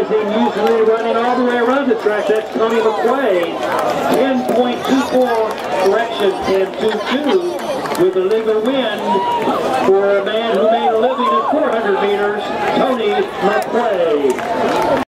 Rising, usually running all the way around the track. That's Tony McQuay. 10.24, correction, 10.22, with a legal win for a man who made a living at 400 meters, Tony McQuay.